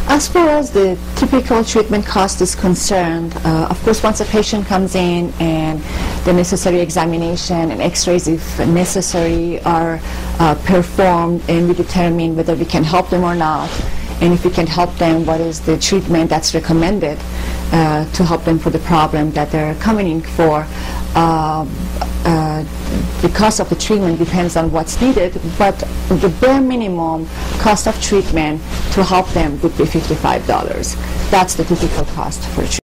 As far as the typical treatment cost is concerned, of course, once a patient comes in and the necessary examination and x-rays, if necessary, are performed, and we determine whether we can help them or not, and if we can help them, what is the treatment that's recommended to help them for the problem that they're coming in for. The cost of the treatment depends on what's needed, but the bare minimum cost of treatment to help them would be $55. That's the typical cost for treatment.